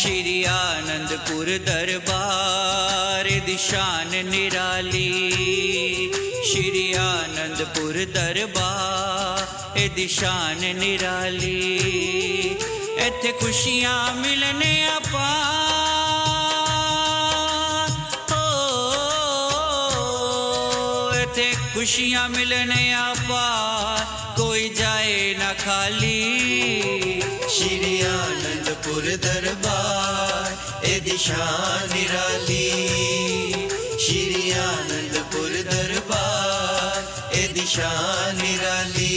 श्री आनंदपुर दरबार दी शान निराली, श्री आनंदपुर दरबार दी शान निराली। इत्थे खुशियां मिलने अपार, इत्थे खुशियां मिलने अपार, कोई जाए ना खाली। श्री आनंदपुर दरबार एदी शान निराली, श्री आनंदपुर दरबार एदी शान निराली।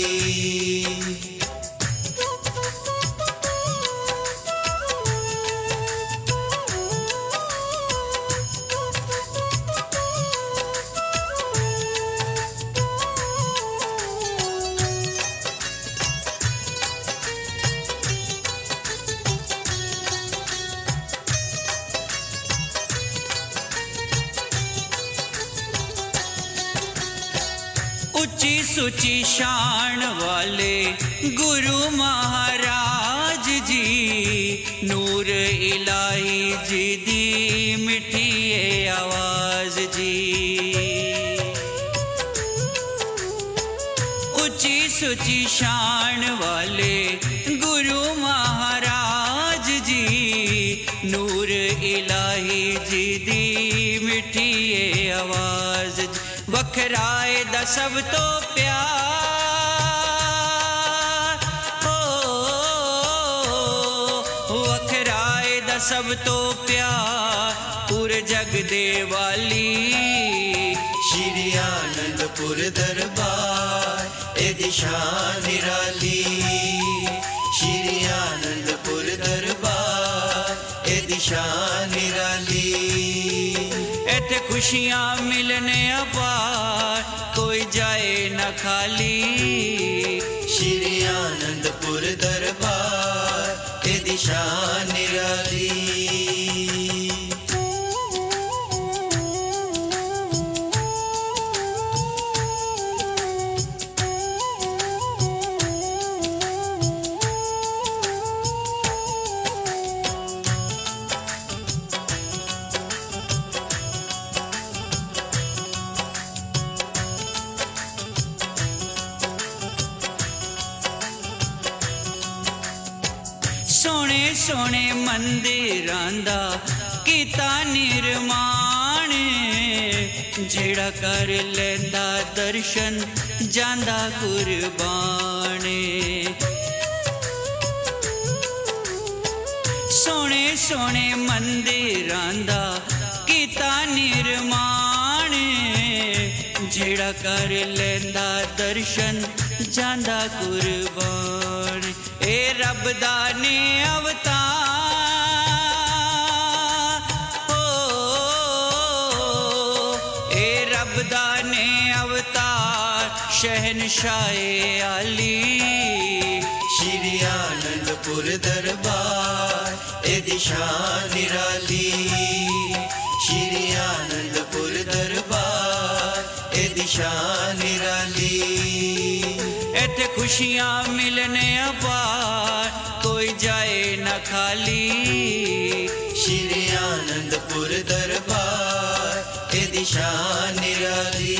ऊंची सुची शान वाले गुरु महाराज जी, नूर इलाही जी दी मिठी आवाज जी। ऊंची सुची शान वाले गुरु महाराज जी, नूर इलाही जी दी मिठी आवाज जी। वखराए दा सब तो प्यार, वखराए दा सब तो प्यार, पूरे जग दे वाली। श्री आनंदपुर दरबार एदी शान निराली, श्री आनंदपुर दरबार एदी शान निराली। इत्थे खुशियां मिलने अपार, कोई जाए न खाली। श्री आनंदपुर दरबार एदी शान निराली। सोने सोने मंदिरां दा कीता निर्माण, जेड़ा कर लेंदा दर्शन जांदा कुर्बान। सोने सोने मंदिरां दा कीता निर्माण, जेड़ा कर लेंदा दर्शन जांदा कुर्बान। ए रब दा ने अवतार, ए रब दा ने अवतार, शहनशाहे आली। श्री आनंदपुर दरबार एदी शान निराली, श्री आनंदपुर दरबार एदी शान निराली। इत्थे खुशियां मिलने अपार, कोई जाए न खाली। श्री आनंदपुर दरबार एदी शान निराली।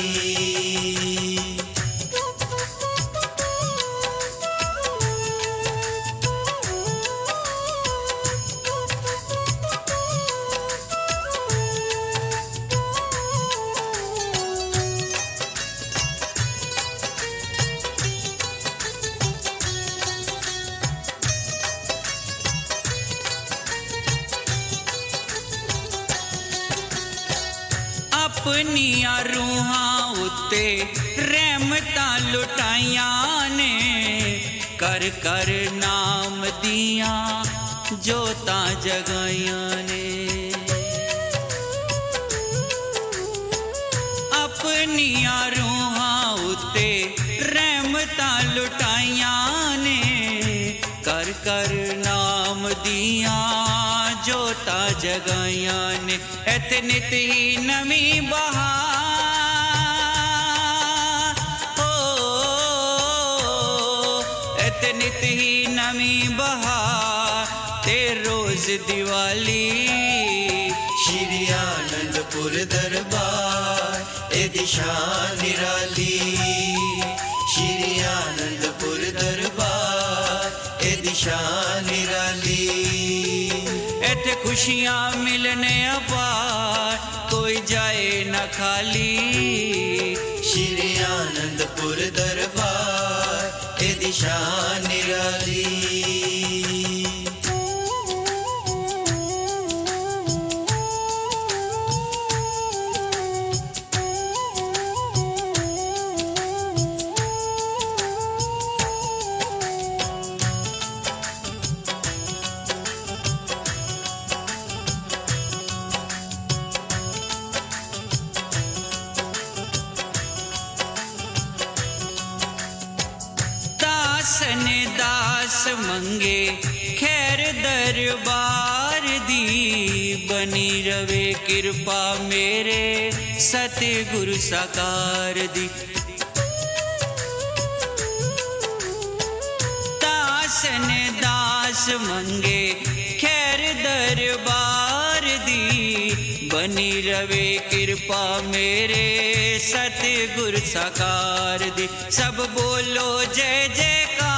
अपनिया रूहां उत्ते रहमतां लुटाइयां ने, कर कर नाम दियां जोतां जगाइयां ने। अपनिया रूहां उत्ते रहमतां लुटाइयां ने, कर कर नाम दियां जोतां जगाइयां ने। इत्थे नित ही नवी बहार, इत्थे नित ही नवी बहार, ते रोज दिवाली। श्री आनंदपुर दरबार ए दिशा निराली। श्री आनंदपुर दरबार ए दिशा निराली। एथे खुशियाँ मिलने अपार, कोई जाए न खाली। श्री आनंदपुर दरबार ए दिशा निराली। दास मंगे खैर दरबार दी, बनी रवे कृपा मेरे सतगुरु साकार दी। दास ने दास मंगे खैर दरबार दी, बनी रवे कृपा मेरे सतगुरु साकार दी। सब बोलो जय जयकार,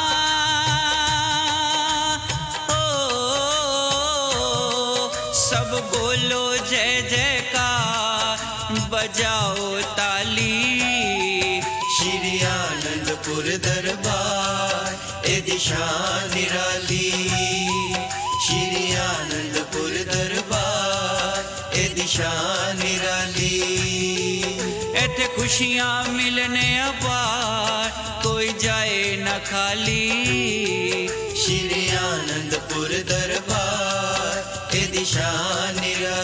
सब बोलो जय जयकार, बजाओ ताली। श्री आनंदपुर दरबार ए दिशा निराली। श्री आनंदपुर दरबार ए दिशा निराली। एथे खुशियाँ मिलने अपार, कोई जाए न खाली। श्री आनंदपुर दरबार ए दिशा निराली।